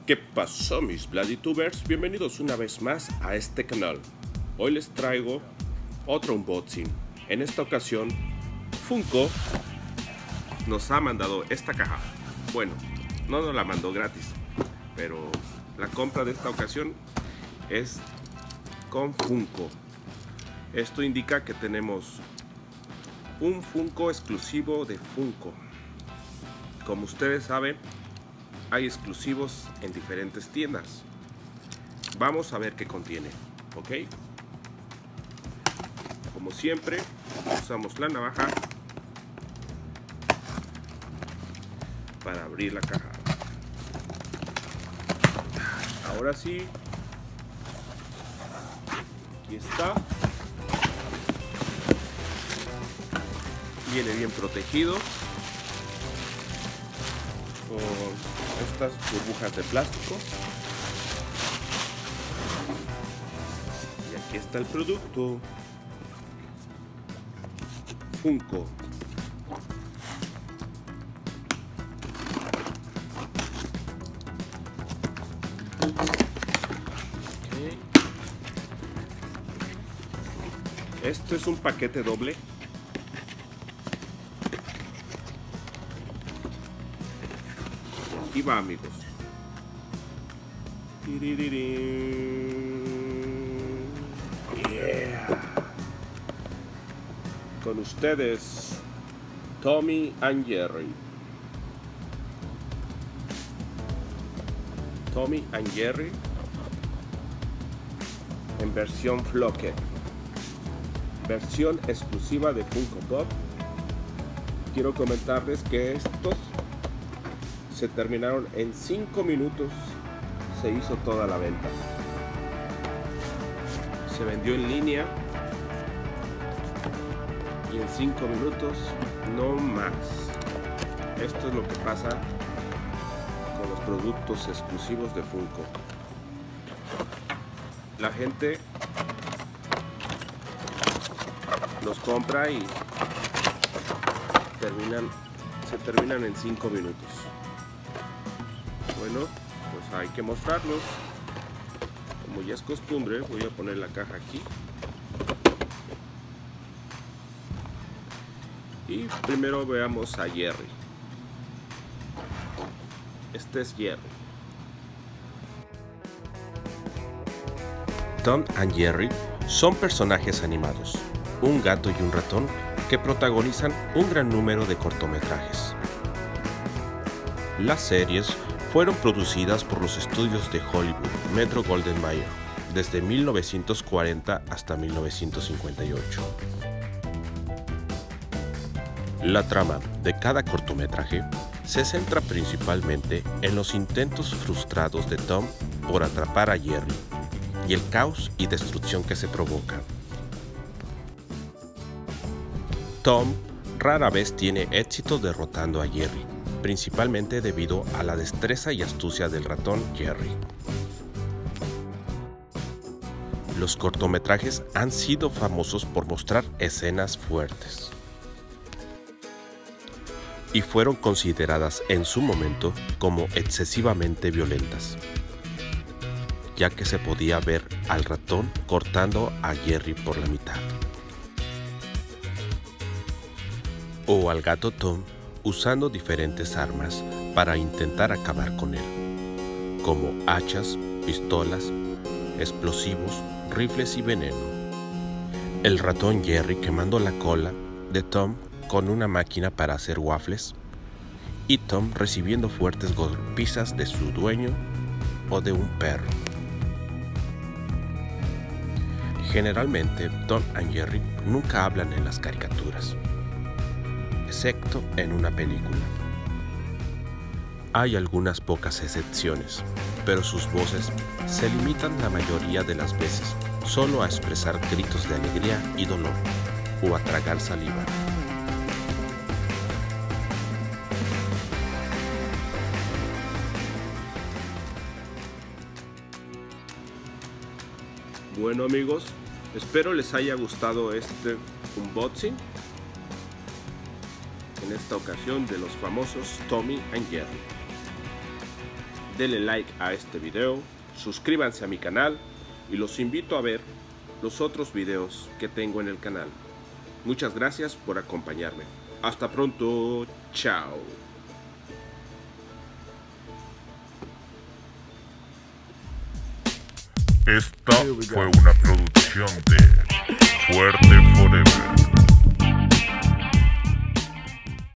¿Qué pasó, mis Bladitubers? Bienvenidos una vez más a este canal. Hoy les traigo otro unboxing. En esta ocasión, Funko nos ha mandado esta caja. Bueno, no nos la mandó gratis, pero la compra de esta ocasión es con Funko. Esto indica que tenemos un Funko exclusivo de Funko. Como ustedes saben, hay exclusivos en diferentes tiendas. Vamos a ver qué contiene, ¿ok? Como siempre, usamos la navaja para abrir la caja. Ahora sí, aquí está. Viene bien protegido con estas burbujas de plástico. Y aquí está el producto Funko. Okay. Esto es un paquete doble. Aquí va, amigos. Yeah. Con ustedes, Tommy and Jerry. Tommy and Jerry en versión Flocked, versión exclusiva de Funko Pop. Quiero comentarles que estos se terminaron en 5 minutos. Se hizo toda la venta. Se vendió en línea y en 5 minutos no más. Esto es lo que pasa con los productos exclusivos de Funko. La gente los compra y se terminan en 5 minutos. Bueno, pues hay que mostrarlos. Como ya es costumbre, voy a poner la caja aquí. Y primero veamos a Jerry. Este es Jerry. Tom and Jerry son personajes animados, un gato y un ratón que protagonizan un gran número de cortometrajes. Las series fueron producidas por los estudios de Hollywood Metro-Goldwyn-Mayer desde 1940 hasta 1958. La trama de cada cortometraje se centra principalmente en los intentos frustrados de Tom por atrapar a Jerry y el caos y destrucción que se provoca. Tom rara vez tiene éxito derrotando a Jerry, principalmente debido a la destreza y astucia del ratón Jerry. Los cortometrajes han sido famosos por mostrar escenas fuertes y fueron consideradas en su momento como excesivamente violentas, ya que se podía ver al ratón cortando a Jerry por la mitad, o al gato Tom usando diferentes armas para intentar acabar con él, como hachas, pistolas, explosivos, rifles y veneno. El ratón Jerry quemando la cola de Tom con una máquina para hacer waffles, y Tom recibiendo fuertes golpizas de su dueño o de un perro. Generalmente, Tom and Jerry nunca hablan en las caricaturas, excepto en una película. Hay algunas pocas excepciones, pero sus voces se limitan la mayoría de las veces solo a expresar gritos de alegría y dolor o a tragar saliva. Bueno, amigos, espero les haya gustado este unboxing. En esta ocasión de los famosos Tommy and Jerry. denle like a este video, suscríbanse a mi canal y los invito a ver los otros videos que tengo en el canal. Muchas gracias por acompañarme. Hasta pronto. Chao. Esta fue una producción de Fuerte Forever.